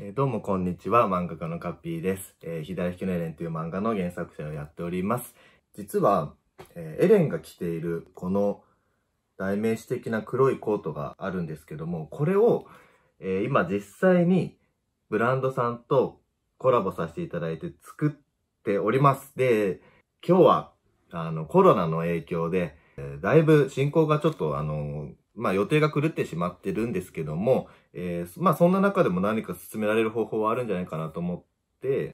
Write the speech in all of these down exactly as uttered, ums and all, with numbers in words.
えーどうもこんにちは、漫画家のカッピーです。えー、左利きのエレンという漫画の原作者をやっております。実は、えーエレンが着ているこの代名詞的な黒いコートがあるんですけども、これを、えー今実際にブランドさんとコラボさせていただいて作っております。で、今日はあのコロナの影響で、えーだいぶ進行がちょっとあの、まあ予定が狂ってしまってるんですけども、えーまあそんな中でも何か進められる方法はあるんじゃないかなと思って、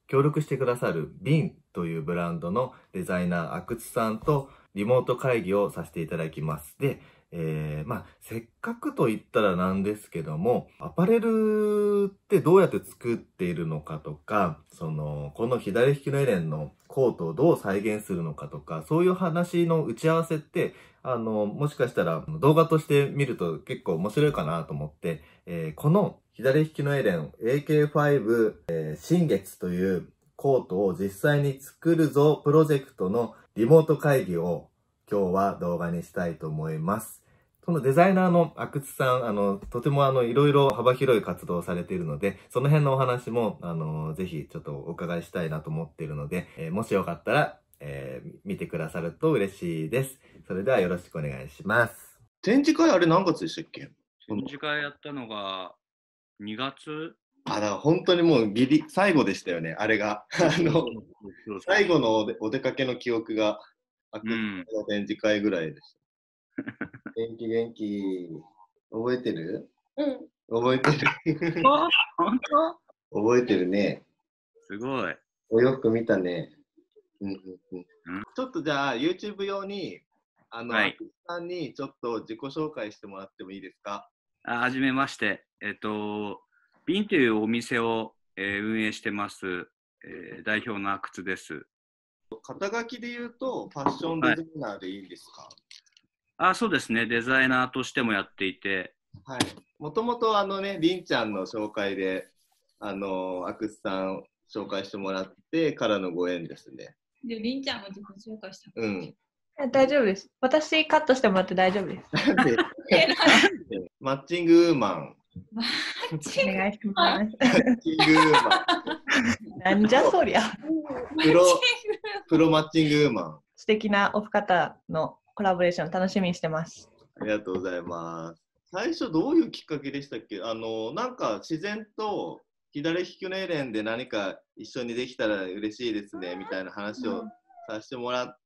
協力してくださるビンというブランドのデザイナー、阿久津さんとリモート会議をさせていただきます。で、えー、まあ、せっかくと言ったらなんですけども、アパレルってどうやって作っているのかとか、その、この左利きのエレンのコートをどう再現するのかとか、そういう話の打ち合わせって、あの、もしかしたら動画として見ると結構面白いかなと思って、えー、この左利きのエレン エーケーファイブ、えー、新月というコートを実際に作るぞプロジェクトのリモート会議を今日は動画にしたいと思います。そのデザイナーの阿久津さん、あの、とてもあの、いろいろ幅広い活動をされているので、その辺のお話も、あの、ぜひちょっとお伺いしたいなと思っているので、えーもしよかったら、えー見てくださると嬉しいです。それではよろしくお願いします。 展示会あれ何月でしたっけ？ 展示会やったのがにがつ。 あ、だから本当にもうギリ最後でしたよね、あれが。あの最後のお出お出かけの記憶が、あくうんの展示会ぐらいでした。元気元気。覚えてる？ うん。 覚えてる。 あ、本当？ 覚えてるね。 すごい。 お洋服見たね。うんうんうんうんちょっとじゃあ YouTube 用に、あの、 はい阿久津さんにちょっと自己紹介してもらってもいいですか？ あ、はじめまして。えっと、ビンというお店を、えー運営してます、えー代表の阿久津です。 肩書きで言うと、ファッションデザイナーでいいんですか？ あ、そうですね。デザイナーとしてもやっていて、 はい。もともとあのね、りんちゃんの紹介で、あの、阿久津さん紹介してもらってからのご縁ですね。 で、りんちゃんも自己紹介した。 うん。 え大丈夫です。私カットしてもらって大丈夫です。 なんでマッチングウーマン。 マッチングお願いします。 マッチングウーマン。 なんじゃそりゃ。 プロ、プロマッチングウーマン。 素敵なお二方のコラボレーション楽しみにしてます。 ありがとうございます。最初どういうきっかけでしたっけ？あの、なんか自然と左利きのエレンで何か一緒にできたら嬉しいですねみたいな話をさせてもらって、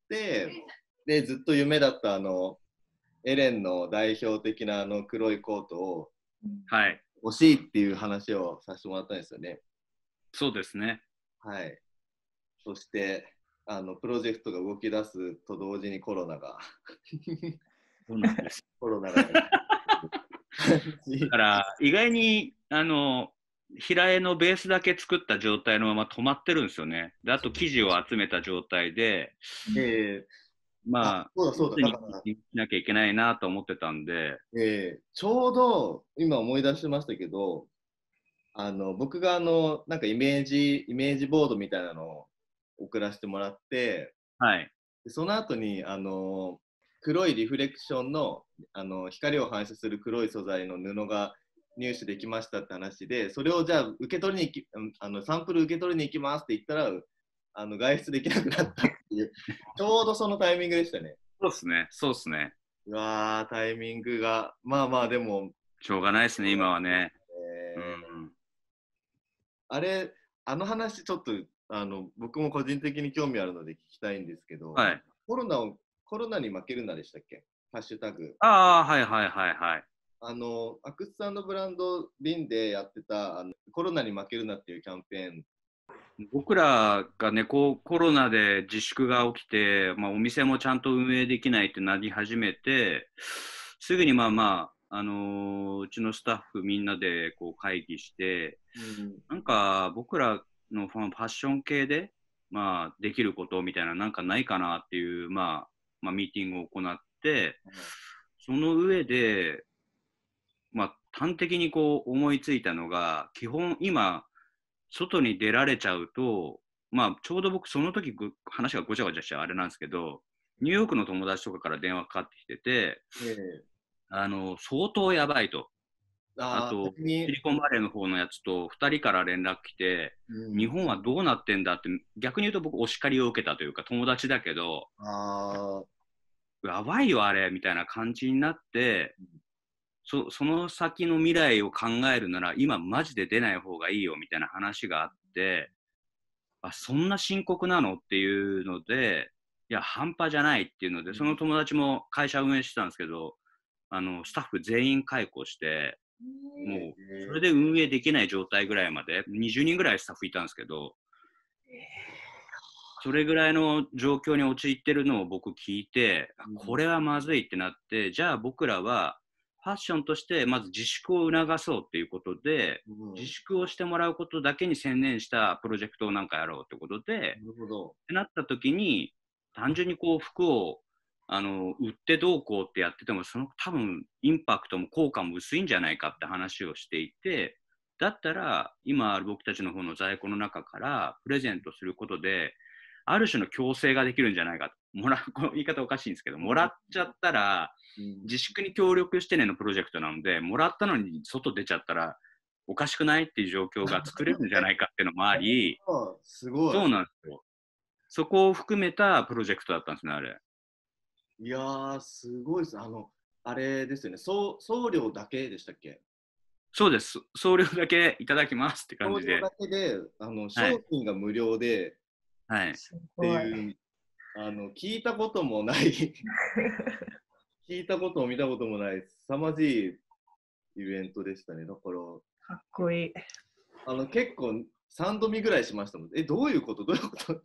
で、ずっと夢だったあの、エレンの代表的なあの黒いコートをはい。 欲しいっていう話をさせてもらったんですよね。 そうですね。 はい。そして、あの、プロジェクトが動き出すと同時にコロナが、 そうなんです。 コロナが、 だから、意外に、あの、平絵のベースだけ作った状態のまま止まってるんですよね。で、あと生地を集めた状態で、 えー、 まあ、 そうだそうだ、だから、 しなきゃいけないなと思ってたんで、 えー、ちょうど今思い出しましたけど、あの僕があのなんかイメージイメージボードみたいなのを送らせてもらって、 はい。 でその後にあの黒いリフレクションの、あの光を反射する黒い素材の布が入手できましたって話で、それをじゃあ受け取りに行きあのサンプル受け取りに行きますって言ったら、あの外出できなくなったっていうちょうどそのタイミングでしたね。 そうですね。そうですね。 うわー、タイミングがまあまあでも、 しょうがないですね、今はね。 えーうん。 あれ、あの話ちょっとあの僕も個人的に興味あるので聞きたいんですけど、 はい。 コロナをコロナに負けるなでしたっけ？ハッシュタグ。 ああ、はいはいはいはい。 あの、阿久津さんのブランド、ビンでやってたあのコロナに負けるなっていうキャンペーン。 僕らがね、こうコロナで自粛が起きて、まあ、お店もちゃんと運営できないってなり始めて、すぐにまあまあ、あのーうちのスタッフみんなでこう会議して、 うんなんか僕らのファンファッション系で、まあ、できることみたいななんかないかなっていう、まあ、まあ、ミーティングを行って、その上で、まあ、端的にこう思いついたのが、基本今、外に出られちゃうと、まあ、ちょうど僕その時ぐ話がごちゃごちゃしちゃうあれなんですけど、ニューヨークの友達とかから電話かかってきてて、 えあの相当やばいと。 ああとシ逆に、 リコンバレーの方のやつとふたりから連絡来て、 うん、 日本はどうなってんだって、逆に言うと僕お叱りを受けたというか、友達だけどあやばいよあれみたいな感じになって、そ, その先の未来を考えるなら今マジで出ない方がいいよみたいな話があって、あそんな深刻なのっていうので、いや半端じゃないっていうので、その友達も会社運営してたんですけど、あのスタッフ全員解雇して、もうそれで運営できない状態ぐらいまでにじゅうにんぐらいスタッフいたんですけど、それぐらいの状況に陥ってるのを僕聞いて、これはまずいってなって、じゃあ僕らはファッションとしてまず自粛を促そうっていうことで、 うん、 自粛をしてもらうことだけに専念したプロジェクトをなんかやろうってことで、 なるほど。 ってなった時に、単純にこう服をあの売ってどうこうってやってても、その多分インパクトも効果も薄いんじゃないかって話をしていて、だったら今僕たちの方の在庫の中からプレゼントすることで、ある種の強制ができるんじゃないか。もらこの言い方おかしいんですけど、もらっちゃったら自粛に協力してねのプロジェクトなので、もらったのに外出ちゃったらおかしくないっていう状況が作れるんじゃないかっていうのもあり、 あすごい。 そうなんですよ。そこを含めたプロジェクトだったんですね、あれ。 いやー、すごいです。あの、あれですよね。送送料だけでしたっけ？ そうです。送料だけいただきますって感じで。 送料だけで、あの商はい品が無料で、 はい。 ってすごい。 いう、あの聞いたこともない聞いたことも見たこともない凄まじいイベントでしたね。だからかっこいい。 あの結構さんど見ぐらいしましたもん。え、どういうことどういうこと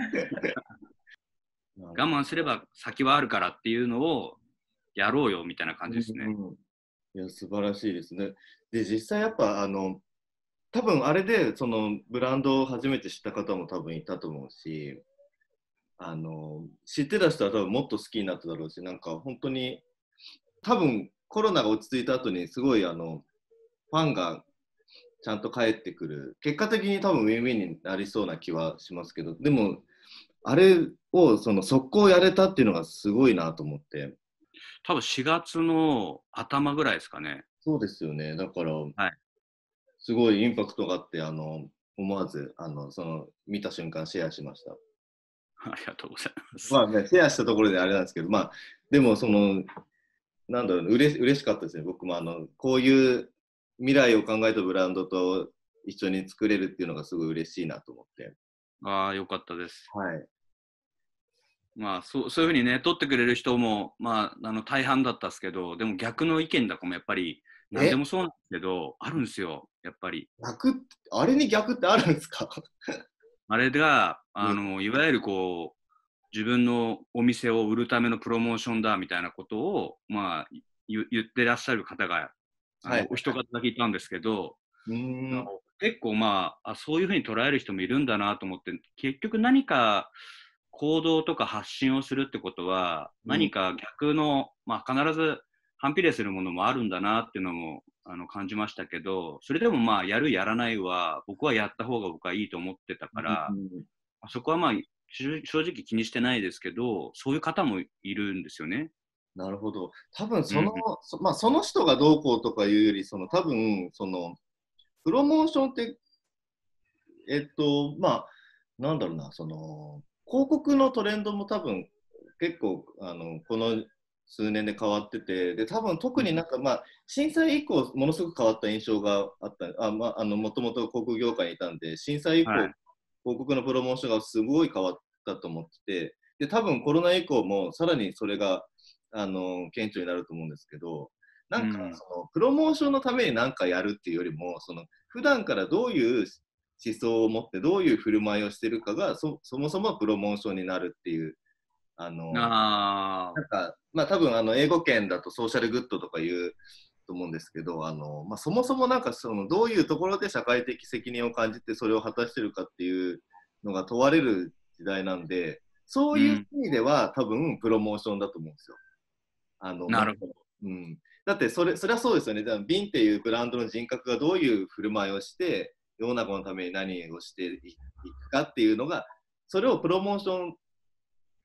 我慢すれば先はあるからっていうのをやろうよみたいな感じですね。 うんうん、いや素晴らしいですね。で実際やっぱあの多分あれでそのブランドを初めて知った方も多分いたと思うし、あの知ってた人は多分もっと好きになっただろうし、なんか本当に多分コロナが落ち着いた後にすごいあのファンがちゃんと帰ってくる、結果的に多分ウィンウィンになりそうな気はしますけど、でもあれをその速攻やれたっていうのがすごいなと思って。 多分しがつの頭ぐらいですかね。 そうですよね。だから、 はい、 すごいインパクトがあって、あの思わずあのその見た瞬間シェアしました。 ありがとうございます。 まあね、シェアしたところであれなんですけど、まあでもそのなんだろう、ね、うれ嬉しかったですね。僕もあのこういう未来を考えたブランドと一緒に作れるっていうのがすごい嬉しいなと思って。 ああ、よかったです。 はい。 まあそう、そういうふうにね、取ってくれる人も、まあ、あの大半だったんですけど、でも逆の意見とかもやっぱり、何でもそうなんですけど、あるんですよ、やっぱり。 逆って、あれに逆ってあるんですか？ あれが、あの、いわゆるこう、自分のお店を売るためのプロモーションだみたいなことを、まあ、言言ってらっしゃる方が、あの、はい、お一方だけいたんですけど、うーん結構まああ、そういうふうに捉える人もいるんだなと思って、結局何か行動とか発信をするってことは、何か逆の、まあ、必ず反比例するものもあるんだなっていうのもあの感じましたけど、それでもまあ、やるやらないは、僕はやった方が僕はいいと思ってたから、うん、そこはまあ、正直気にしてないですけど、そういう方もいるんですよね。 なるほど。多分その、うんそまあ、その人がどうこうとかいうより、その多分そのプロモーションって、えっと、まあ、なんだろうな、その広告のトレンドも多分結構あのこの数年で変わってて、で多分特になんか、まあ、震災以降ものすごく変わった印象があった、あ、まあ、あのもともと広告業界にいたんで、震災以降、はい、広告のプロモーションがすごい変わったと思ってて、で多分コロナ以降もさらにそれがあの顕著になると思うんですけど、なんかその、うん、プロモーションのために何かやるっていうよりも、その普段からどういう思想を持ってどういう振る舞いをしてるかが そ, そもそもプロモーションになるっていう、あのあなんかまあ多分あの英語圏だとソーシャルグッドとか言うと思うんですけど、あの、まあ、そもそもなんかそのどういうところで社会的責任を感じてそれを果たしてるかっていうのが問われる時代なんで、そういう意味では、うん、多分プロモーションだと思うんですよ。あのなるほど、 うん、だってそれそれはそうですよね。ビンっていうブランドの人格がどういう振る舞いをして世の中のために何をしていくかっていうのが、それをプロモーション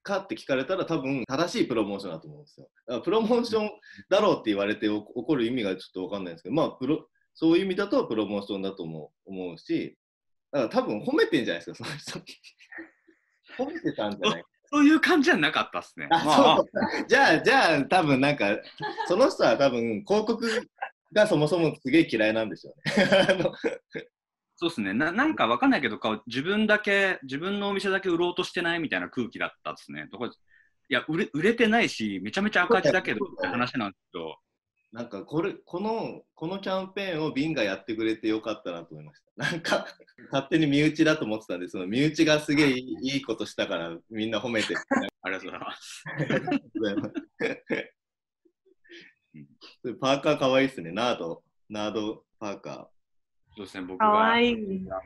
かって聞かれたら多分正しいプロモーションだと思うんですよ。だからプロモーションだろうって言われて起こる意味がちょっと分かんないんですけど、まあプロそういう意味だとプロモーションだと思う、思うし、だから多分褒めてんじゃないですか、その人。褒めてたんじゃないか。 そういう感じじゃなかったですね。 あ、 まあ、 そうじゃあ、じゃあ多分なんか、その人は多分広告がそもそもすげえ嫌いなんでしょうね。あのそうですねな。なんかわかんないけど、こう自分だけ、自分のお店だけ売ろうとしてないみたいな空気だったですね。とこいや売れ、売れてないし、めちゃめちゃ赤字だけどって話なんですけど、 なんかこれこのこのキャンペーンをビンがやってくれてよかったなと思いました。なんか勝手に身内だと思ってたんで、その身内がすげえいい、いいことしたからみんな褒めてる。 ありがとうございます。 パーカーかわいいですね。ナード、ナードパーカー。 そうですね、僕かがわいい。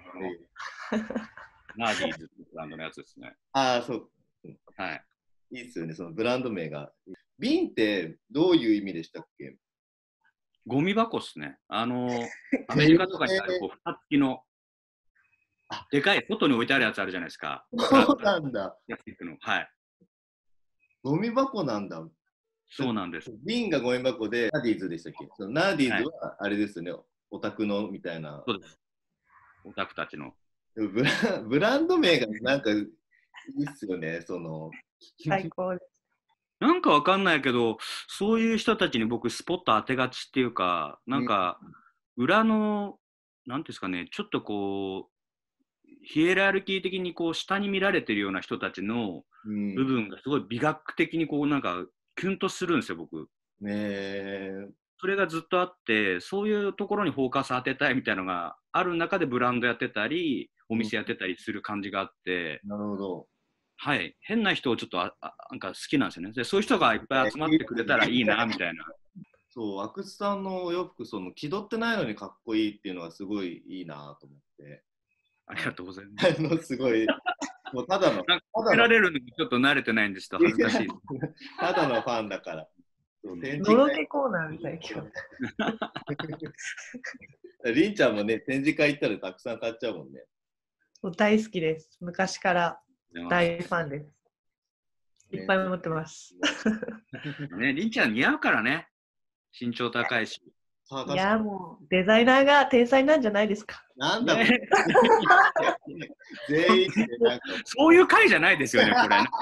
ナーディーズってブランドのやつですね。 ああ、そう。 はい。 いいですよね、そのブランド名が。ビンってどういう意味でしたっけ？ ゴミ箱っすね。あの、アメリカとかにあるこう蓋付きの、でかい外に置いてあるやつあるじゃないですか。 そうなんだ。 プラスチックの。はい。 ゴミ箱なんだ。 そうなんです。 ビンがゴミ箱で、ナーディーズでしたっけ？そのナーディーズはあれですよね、オタクのみたいな。 そうです。オタクたちの。 ブラブランド名がなんかいいっすよね、その。 最高です。 なんかわかんないけど、そういう人たちに僕スポット当てがちっていうか、なんか裏の、なんていうんですかね、ちょっとこう、ヒエラルキー的にこう下に見られてるような人たちの部分がすごい美学的にこうなんかキュンとするんですよ、僕。 ねえ。 それがずっとあって、そういうところにフォーカス当てたいみたいなのがある中でブランドやってたり、お店やってたりする感じがあって、 なるほど。 はい、変な人をちょっとああなんか好きなんですよね。でそういう人がいっぱい集まってくれたらいいなみたいな。 そう、阿久津さんのお洋服、その気取ってないのにかっこいいっていうのがすごいいいなと思って。 ありがとうございます。 あのすごい、もうただの、 なんかただの褒められるのにちょっと慣れてないんですと恥ずかしいです。 ただのファンだから。そう展示のろ会けコーナーみたい今日。 りんちゃんもね、展示会行ったらたくさん買っちゃうもんね。 もう大好きです。昔から大ファンです。いっぱい持ってます。 ね、りんちゃん似合うからね。身長高いし。 いや、もうデザイナーが天才なんじゃないですか。 なんだろう、 ね、 全員でなんかそういう回じゃないですよね、これ。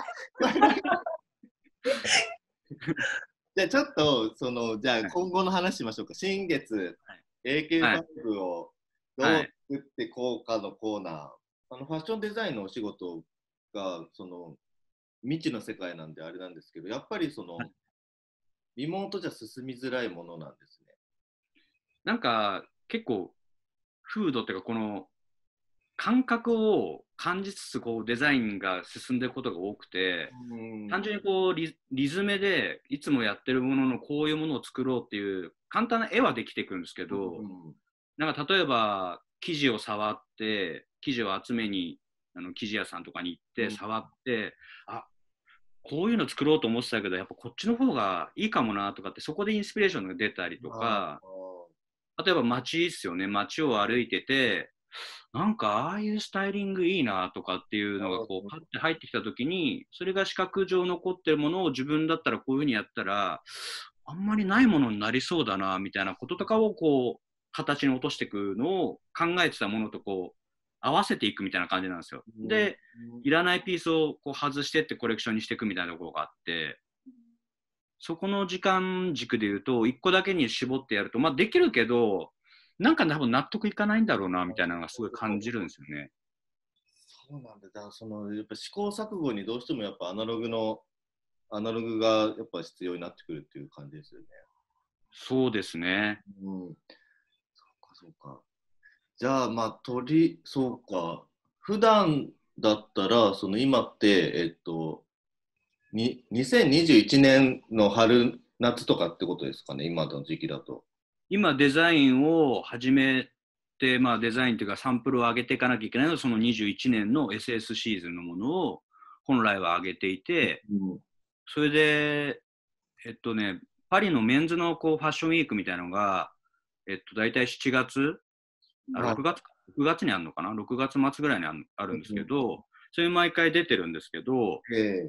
じゃあちょっと、その、じゃあ今後の話しましょうか。新月、 はい、 エーケーファイブ をどう作っていこうかのコーナー。あのファッションデザインのお仕事が、その、未知の世界なんであれなんですけど、やっぱりその、 はい、 リモートじゃ進みづらいものなんですね。 なんか結構風土っていうかこの感覚を感じつつこうデザインが進んでいくことが多くて、単純にこう リ, リズムでいつもやってるもののこういうものを作ろうっていう簡単な絵はできてくるんですけど、うん、なんか例えば生地を触って生地を集めにあの生地屋さんとかに行って触って、うん、あこういうの作ろうと思ってたけどやっぱこっちの方がいいかもなとかってそこでインスピレーションが出たりとか、例えば街ですよね、街を歩いててなんかああいうスタイリングいいなとかっていうのがこうパッて入ってきた時にそれが視覚上残ってるものを自分だったらこういうふうにやったらあんまりないものになりそうだなみたいなこととかをこう形に落としていくのを考えてたものとこう合わせていくみたいな感じなんですよ。で、いらないピースをこう外してってコレクションにしていくみたいなところがあって、そこの時間軸でいうといっこだけに絞ってやるとまあできるけどなんか多分納得いかないんだろうなみたいなのがすごい感じるんですよね。 そうなんだ。だからそのやっぱ試行錯誤にどうしてもやっぱアナログのアナログがやっぱ必要になってくるっていう感じですよね。 そうですね。 うん。そうかそうか。じゃあまあ鳥そうか。普段だったらその今ってえっとににせんにじゅういちねんの春夏とかってことですかね。今の時期だと。 今デザインを始めて、まあ、デザインというかサンプルを上げていかなきゃいけないのはそのにじゅういちねんの エスエス シーズンのものを本来は上げていて、うん、それでえっとねパリのメンズのこうファッションウィークみたいなのがえっと大体しちがつあろくがつかろくがつにあるのかなろくがつ末ぐらいにあるんですけど、うん、それ毎回出てるんですけど、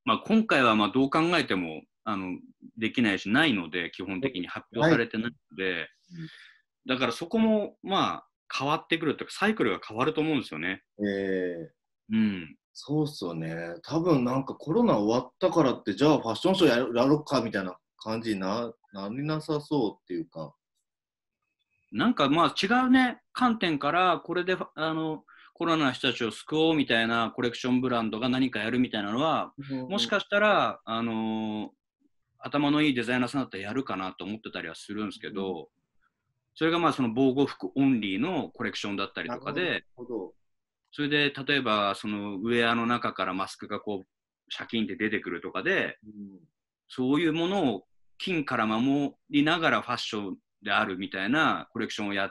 まあ、今回はまあどう考えてもあのできないしないので、基本的に発表されてないので、はい、だからそこもまあ変わってくるというか、サイクルが変わると思うんですよね。 えー、 うん、 そうっすよね。多分なんかコロナ終わったからって、じゃあファッションショーやろやろうかみたいな感じにななりなさそうっていうか。 なんかまあ違うね、観点から、これであのコロナの人たちを救おうみたいなコレクションブランドが何かやるみたいなのは、うん、もしかしたら、あのー、頭のいいデザイナーさんだったらやるかなと思ってたりはするんですけど、うん、それがまあその防護服オンリーのコレクションだったりとかで、それで例えばそのウェアの中からマスクがこうシャキンって出てくるとかで、うん、そういうものを金から守りながらファッションであるみたいなコレクションをやって、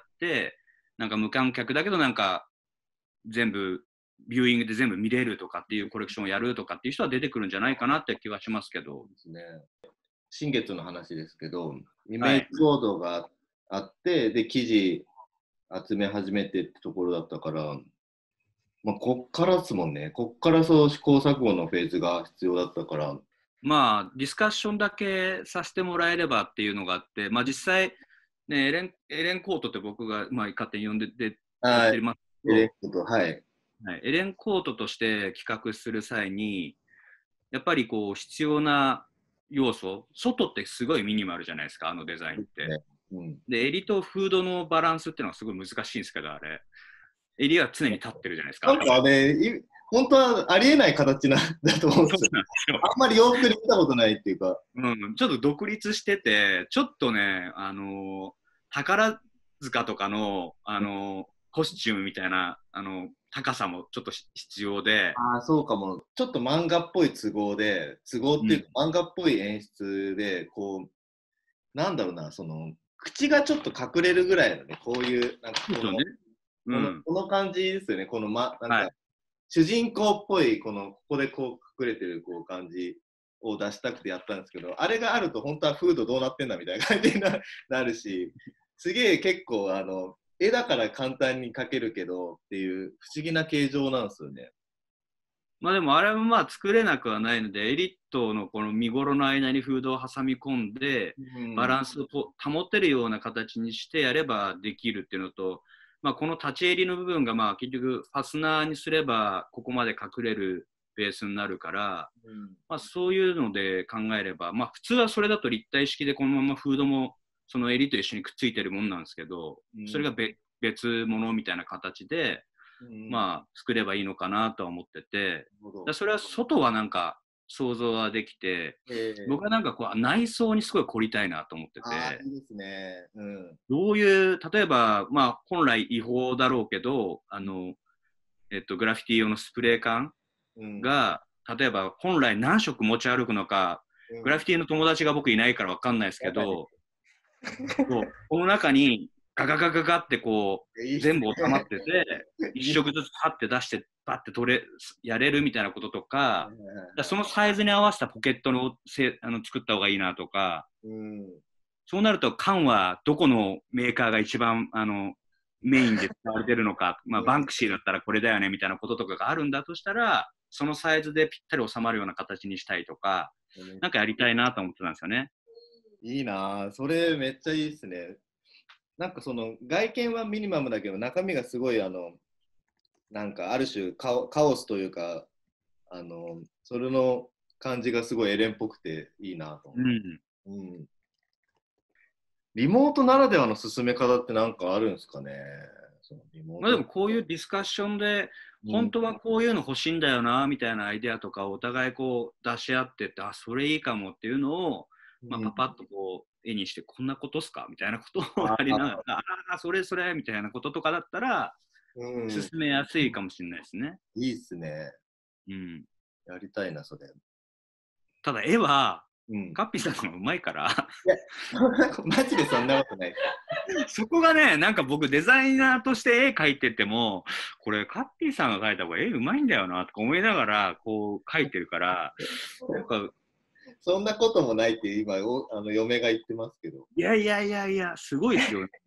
なんか無観客だけどなんか全部ビューイングで全部見れるとかっていうコレクションをやるとかっていう人は出てくるんじゃないかなって気はしますけど。そうですね。 新月の話ですけど、イメージボードがあって、はい、で記事集め始めてってところだったから、まあ、こっからですもんね。こっからそう試行錯誤のフェーズが必要だったから。 まあディスカッションだけさせてもらえればっていうのがあって、まあ実際ね、エレン、エレンコートって僕が、まあ、勝手に呼んでてやってますけど、エレンコート、はい。はい、エレンコートとして企画する際に、やっぱりこう必要な要素、外ってすごいミニマルじゃないですか、あのデザインって。ね、うん、で、襟とフードのバランスっていうのはすごい難しいんですけど、あれ。襟は常に立ってるじゃないですか。 なんかね、本当はありえない形なんだと思うんですよ。あんまり洋服で見たことないっていうか。 うん、ちょっと独立してて、ちょっとね、あのー、宝塚とかの、あのー、コスチュームみたいな、あの、高さもちょっと必要で。 ああ、そうかも。ちょっと漫画っぽい都合で、都合っていうか、うん、漫画っぽい演出で、こう、なんだろうな、その、口がちょっと隠れるぐらいのね、こういう、なんかこの、ねうん、このこの感じですよね、この、ま、なんか、はい、主人公っぽい、この、ここでこう隠れてるこう感じを出したくてやったんですけど、あれがあると本当はフードどうなってんだみたいな感じになるし、すげえ結構、あの、絵だから簡単に描けるけどっていう不思議な形状なんですよね。 まあでもあれもまあ作れなくはないので、エリットのこの見頃の間にフードを挟み込んで、バランスを保てるような形にしてやればできるっていうのと、まあ、この立ち襟の部分がまあ結局ファスナーにすればここまで隠れるベースになるから、まあ、そういうので考えれば、まあ、普通はそれだと立体式でこのままフードもその襟と一緒にくっついてるもんなんですけど、それが別物みたいな形で、まあ、作ればいいのかなとは思ってて、だそれは外はなんか想像はできて、えー、僕はなんかこう内装にすごい凝りたいなと思ってて、 あいいですね、うん、 どういう例えば、まあ、本来違法だろうけどあの、えっと、グラフィティ用のスプレー缶が、うん、例えば本来何色持ち歩くのか、うん、グラフィティの友達が僕いないから分かんないですけど、うん、この中にガガガガガってこう全部収まってて一色ずつパッて出してパッて取れやれるみたいなこととか、だそのサイズに合わせたポケットのせあの作った方がいいなとか、うん、そうなると缶はどこのメーカーが一番あのメインで使われてるのか、まあ、バンクシーだったらこれだよねみたいなこととかがあるんだとしたら、そのサイズでぴったり収まるような形にしたいとか、なんかやりたいなと思ってたんですよね。 いいなぁ、それめっちゃいいですね。なんかその外見はミニマムだけど中身がすごいあのなんかある種カオ、カオスというかあのそれの感じがすごいエレンっぽくていいなと思って、うんうん、リモートならではの進め方って何かあるんですかね。そのリモートまあでもこういうディスカッションで本当はこういうの欲しいんだよなみたいなアイデアとかをお互いこう出し合ってってあそれいいかもっていうのを、まあ、パパッとこう絵にしてこんなことっすかみたいなことをやりながらああそれそれみたいなこととかだったら進めやすいかもしれないですね。 いいっすね。 うん。 やりたいなそれ。 ただ絵は、うん、カッピーさんのうまいからいやマジでそんなことないそこがねなんか僕デザイナーとして絵描いててもこれカッピーさんが描いた方が絵うまいんだよなとか思いながらこう描いてるからなんかそんなこともないって今おあの嫁が言ってますけど。 いやいやいやいやすごいですよね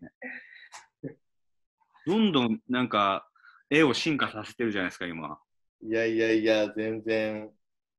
どんどんなんか絵を進化させてるじゃないですか今。 いやいやいや全然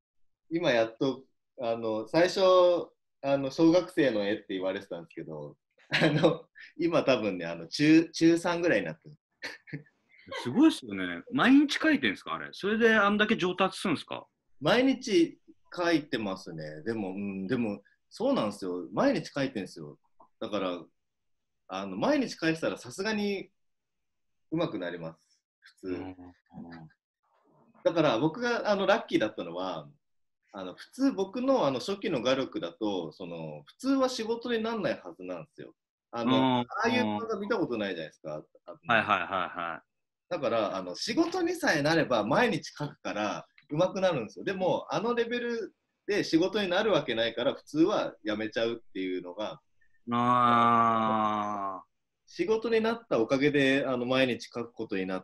今やっと、あの、最初、あの、小学生の絵って言われてたんですけど、あの、今多分ね、あの、中、中さんぐらいになってる。 すごいですよね。毎日書いてるんですか、あれ。それであんだけ上達するんですか？ 毎日書いてますね。でも、うん、でも、そうなんですよ。毎日書いてるんですよ。だから、あの、毎日書いてたらさすがに上手くなります。普通。 うん。 だから僕があのラッキーだったのは、あの普通僕のあの初期の画力だと、その普通は仕事にならないはずなんですよ。あの、 うんああいう漫画見たことないじゃないですか。あのはいはいはいはだからあの仕事にさえなれば毎日書くから上手くなるんですよ。でもあのレベルで仕事になるわけないから普通はやめちゃうっていうのが、 い。あ仕事になったおかげであの毎日書くことになって、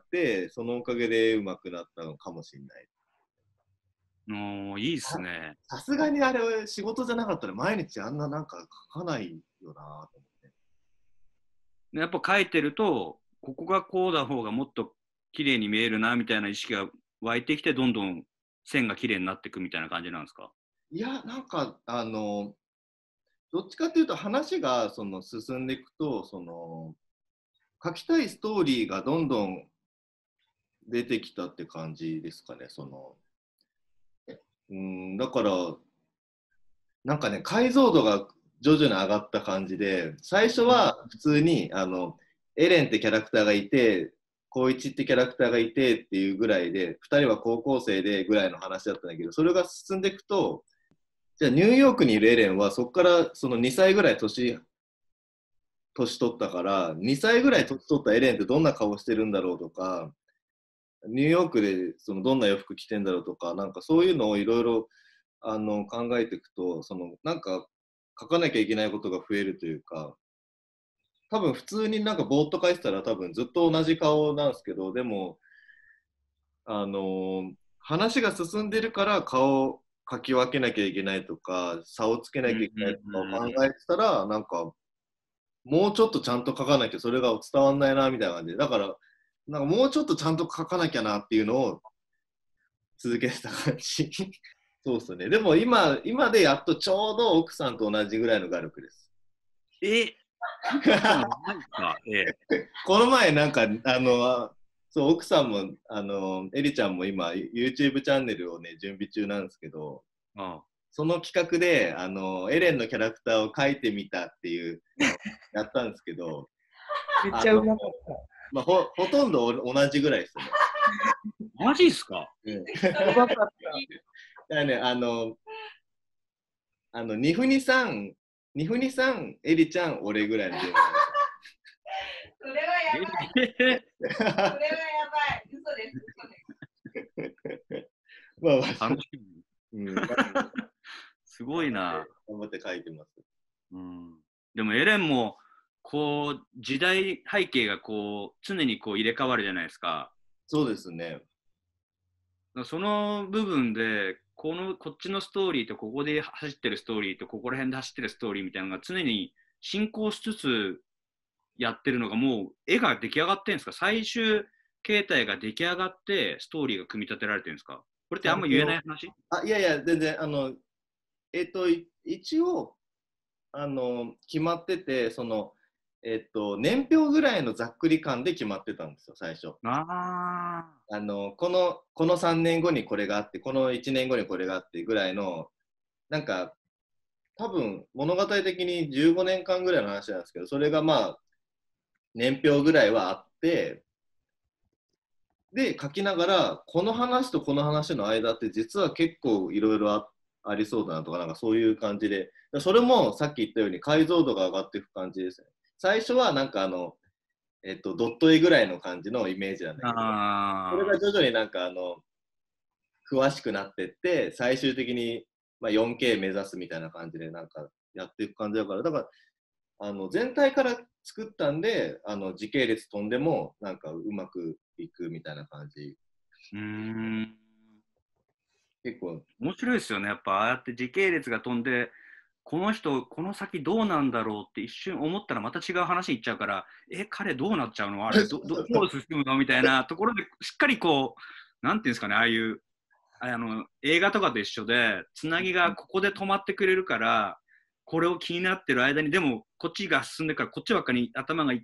そのおかげで上手くなったのかもしれない。 ー、もういいっすね。 さすがにあれ仕事じゃなかったら毎日あんななんか書かないよなと思って。 やっぱ書いてると、ここがこうだ方がもっと綺麗に見えるなみたいな意識が湧いてきて、どんどん線が綺麗になっていくみたいな感じなんですか？ いや、なんかあの、どっちかっていうと話がその進んでいくと、その書きたいストーリーがどんどん出てきたって感じですかね。そのうんだからなんかね、解像度が徐々に上がった感じで、最初は普通にあのエレンってキャラクターがいて、光一ってキャラクターがいてっていうぐらいで、ふたりは高校生でぐらいの話だったんだけど、それが進んでいくと、じゃあニューヨークにいるエレンはそこからそのにさいぐらい年年取ったから、にさいぐらい年取ったエレンってどんな顔してるんだろうとか、ニューヨークでそのどんな洋服着てんだろうとか、なんかそういうのをいろいろあの考えていくと、そのなんか書かなきゃいけないことが増えるというか、多分普通になんかぼーっと書いてたら多分ずっと同じ顔なんですけど、でも、あのー話が進んでるから顔を書き分けなきゃいけないとか、差をつけなきゃいけないとかを考えてたら、なんかもうちょっとちゃんと書かなきゃそれが伝わんないなみたいな感じで、だからなんかもうちょっとちゃんと書かなきゃなっていうのを続けてた感じ。そうですね。でも今、今でやっとちょうど奥さんと同じぐらいの画力です。 えそうなんですか？ええ。 この前なんか、あの、そう、奥さんも、あの、エリちゃんも今、YouTube チャンネルをね、準備中なんですけど、 あその企画で、あの、エレンのキャラクターを描いてみたっていうのをやったんですけど、 めっちゃうまかっまあ、ほほとんど同じぐらいですよね。 マジっすか？ うんた。うまかった。 だからね、あの、あの、ニフニさん、ニフニさん、エリちゃん、俺ぐらいの順番。 それはやばい。 ええそれはやばい。嘘です。嘘です。 まあまあ、 楽しみ。 うん、 すごいな。 頑張って書いてます。 うん、でもエレンもこう時代背景がこう常にこう入れ替わるじゃないですか。 そうですね。 その部分でこのこっちのストーリーとここで走ってるストーリーとここら辺で走ってるストーリーみたいなのが常に進行しつつやってるのがもう絵が出来上がってるんですか？最終形態が出来上がってストーリーが組み立てられてるんですか？これってあんま言えない話？ あ、いやいや、全然、あの、えっと、い一応、あの、決まってて、その、えっと、年表ぐらいのざっくり感で決まってたんですよ、最初。 ああの、この、このさんねんごにこれがあって、このいちねんごにこれがあってぐらいの、なんか、多分、物語的にじゅうごねんかんぐらいの話なんですけど、それがまあ、年表ぐらいはあって、で、書きながら、この話とこの話の間って実は結構いろいろあありそうだなとか、なんかそういう感じで、それもさっき言ったように解像度が上がっていく感じですね。最初はなんかあの、えっと、ドット絵ぐらいの感じのイメージなんだけど、 あそれが徐々になんかあの、詳しくなってって、最終的にまあ よんケー 目指すみたいな感じでなんかやっていく感じだから、だから、あの全体から作ったんで、あの時系列飛んでもなんかうまくいくみたいな感じ。 うーん結構面白いですよね。やっぱああやって時系列が飛んで、この人、この先どうなんだろうって一瞬思ったらまた違う話に行っちゃうから、え、彼どうなっちゃうのあれど、どどう進むのみたいなところでしっかりこう、なんていうんですかね、ああいう、ああの映画とかと一緒で、つなぎがここで止まってくれるから、これを気になってる間に、でもこっちが進んでからこっちばっかり頭がいって、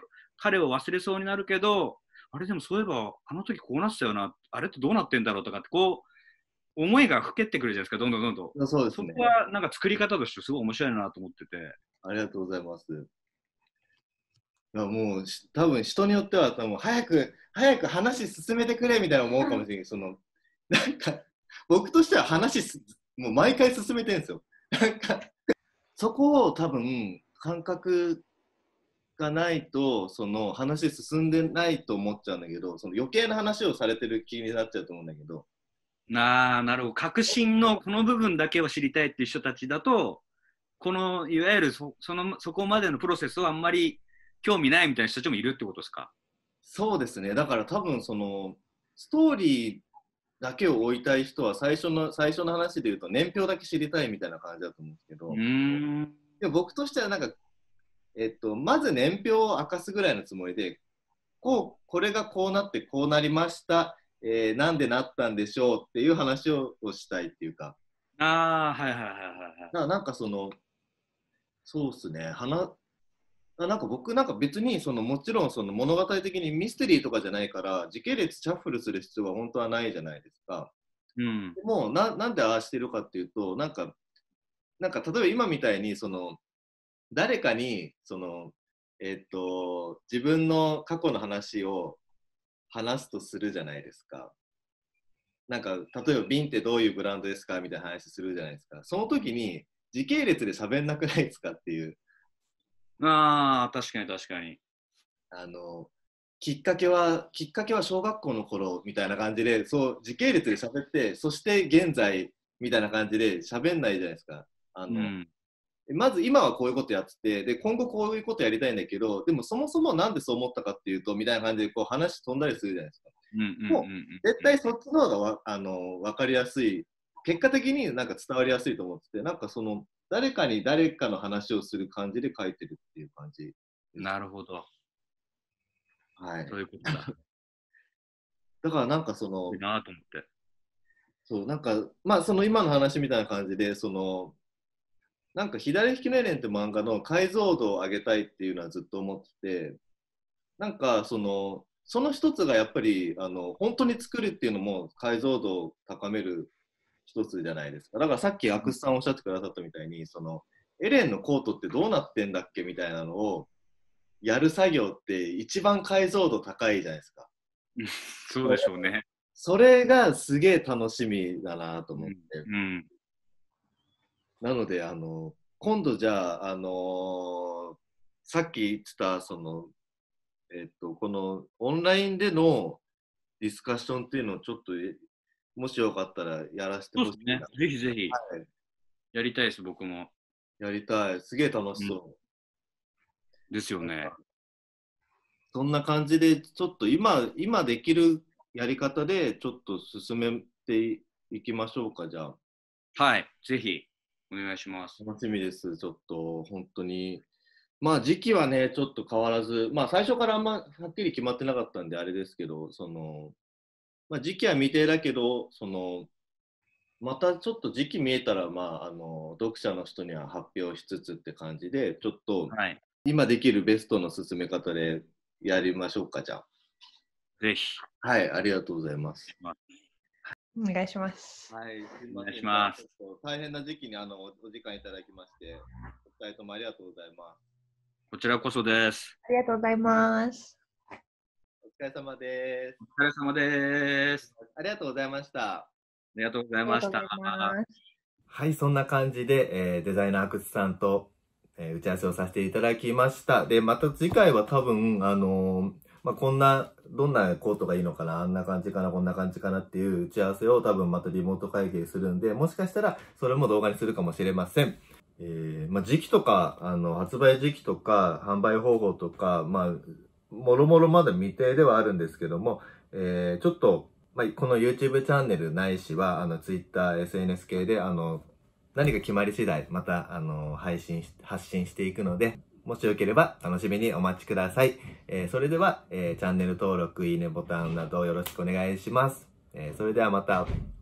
彼を忘れそうになるけど、あれでもそういえばあの時こうなってたよな、あれってどうなってんだろうとかって、こう思いがふけってくるじゃないですか、どんどんどんどん。 そうですね。 そこはなんか作り方としてすごい面白いなと思ってて。 ありがとうございます。いやもう多分人によっては多分早く早く話進めてくれみたいな思うかもしれない。そのなんか僕としては話すもう毎回進めてるんですよ。なんかそこを多分感覚がないとその話進んでないと思っちゃうんだけど、その余計な話をされてる気になっちゃうと思うんだけど。 なあ、なるほど。革新のこの部分だけを知りたいっていう人たちだと、このいわゆる そ, そ, のそこまでのプロセスをあんまり興味ないみたいな人たちもいるってことですか？ そうですね。だから多分そのストーリーだけを追いたい人は最初の最初の話で言うと年表だけ知りたいみたいな感じだと思うんですけど、 うーんでも僕としてはなんか、えっと、まず年表を明かすぐらいのつもりで、こうこれがこうなってこうなりました、えー、なんでなったんでしょうっていう話をしたいっていうか、 ああ、はいはいはいはいはい。 だからなんかそのそうですね、話なんか僕なんか別にそのもちろんその物語的にミステリーとかじゃないから時系列シャッフルする必要は本当はないじゃないですか。 うん、 でもななんでああしてるかっていうと、なんかなんか例えば今みたいにその誰かにそのえっと自分の過去の話を話すとするじゃないですか。なんか例えば瓶ってどういうブランドですかみたいな話するじゃないですか。その時に時系列で喋んなくないですかっていう。 ああ、確かに確かに。 あのきっかけはきっかけは小学校の頃みたいな感じで、そう時系列で喋って、そして現在みたいな感じで喋んないじゃないですか。あの、うん、まず今はこういうことやってて、で今後こういうことやりたいんだけど、でもそもそもなんでそう思ったかっていうとみたいな感じでこう話飛んだりするじゃないですか。もう絶対そっちの方がわあの分かりやすい、結果的になんか伝わりやすいと思ってて、なんかその誰かに誰かの話をする感じで書いてるっていう感じ。 なるほど。 はい。 そういうことだ。 だからなんかその、 いいなと思って。 そうなんかまあその今の話みたいな感じで、そのなんか左利きのエレンって漫画の解像度を上げたいっていうのはずっと思ってて、なんかそのその一つがやっぱりあの本当に作るっていうのも解像度を高める一つじゃないですか。だからさっきアクスさんおっしゃってくださったみたいに、そのエレンのコートってどうなってんだっけみたいなのをやる作業って一番解像度高いじゃないですか。 そうでしょうね。 それがすげえ楽しみだなと思って、 うんうん、 なのであの今度じゃあ、あのー、さっき言ってたその、えっと、このオンラインでのディスカッションっていうのをちょっともしよかったらやらせてほしいな。 そうですね。ぜひぜひ、 はい、 やりたいです、僕も。 やりたい。すげえ楽しそう。 うん、ですよね。 そんな感じで、ちょっと今、今できるやり方で、ちょっと進めていきましょうか、じゃあ。 はい、ぜひ、お願いします。 楽しみです、ちょっと、本当に。まあ、時期はね、ちょっと変わらず、まあ、最初からあんまはっきり決まってなかったんで、あれですけど、その、まあ、時期は未定だけど、その、またちょっと時期見えたら、まあ、あの読者の人には発表しつつって感じで、ちょっと、はい、今できるベストの進め方でやりましょうか、じゃあ。 ぜひ。 はい、ありがとうございます。 お願いします。 はい、 お願いします。 大変な時期にあのお時間いただきまして、お二人ともありがとうございます。 こちらこそです。 ありがとうございます。 お疲れ様です。 お疲れ様です。 ありがとうございました。 ありがとうございました。 はい、そんな感じで、えー、デザイナー阿久津さんと、えー、打ち合わせをさせていただきました。で、また次回は多分、あのー、まあ、こんな、どんなコートがいいのかな、あんな感じかな、こんな感じかなっていう打ち合わせを多分またリモート会議でするんで、もしかしたらそれも動画にするかもしれません。えー、まあ、時期とか、あの、発売時期とか、販売方法とか、まあ、もろもろまだ未定ではあるんですけども、えー、ちょっと、まあ、この YouTube チャンネルないしは、あの、Twitter、エスエヌエス 系で、あの、何か決まり次第、また、あの、配信、発信していくので、もしよければ楽しみにお待ちください。えー、それでは、えー、チャンネル登録、いいねボタンなどよろしくお願いします。えー、それではまた。